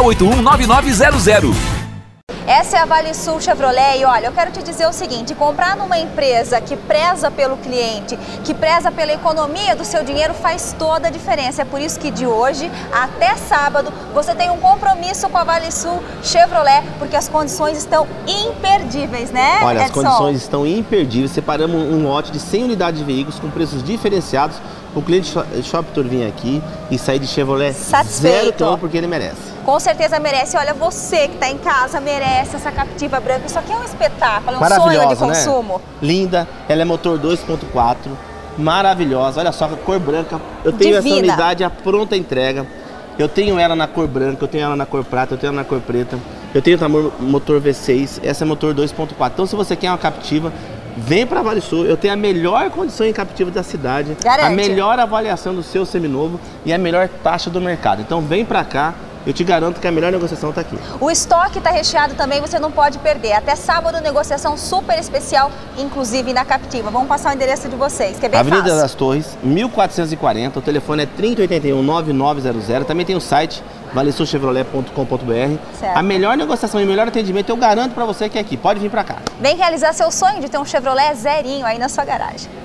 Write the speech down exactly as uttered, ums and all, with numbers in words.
oito um nove nove zero zero. Essa é a Vale Sul Chevrolet e olha, eu quero te dizer o seguinte, comprar numa empresa que preza pelo cliente, que preza pela economia do seu dinheiro faz toda a diferença. É por isso que de hoje até sábado você tem um compromisso com a Vale Sul Chevrolet, porque as condições estão imperdíveis, né, Olha, as Edson? condições estão imperdíveis. Separamos um lote de cem unidades de veículos com preços diferenciados. O cliente Shop Tour vir aqui e sair de Chevrolet satisfeito, zero quilômetro porque ele merece. Com certeza merece. Olha, você que está em casa merece essa Captiva branca. Isso aqui é um espetáculo, é um sonho de consumo. Né? Linda, ela é motor dois ponto quatro, maravilhosa. Olha só, a cor branca. Eu tenho Divina. Essa unidade à pronta entrega. Eu tenho ela na cor branca, eu tenho ela na cor prata, eu tenho ela na cor preta. Eu tenho também motor V seis, essa é motor dois ponto quatro. Então se você quer uma Captiva, vem para a Vale Sul. Eu tenho a melhor condição em Captiva da cidade, Garante. A melhor avaliação do seu seminovo e a melhor taxa do mercado. Então vem para cá. Eu te garanto que a melhor negociação está aqui. O estoque está recheado também, você não pode perder. Até sábado, negociação super especial, inclusive na Captiva. Vamos passar o endereço de vocês, que é bem Avenida fácil. das Torres, mil quatrocentos e quarenta, o telefone é trinta, oitenta e um, nove nove zero zero. Também tem o site vale sul chevrolet ponto com ponto br. A melhor negociação e melhor atendimento eu garanto para você que é aqui. Pode vir para cá. Vem realizar seu sonho de ter um Chevrolet zerinho aí na sua garagem.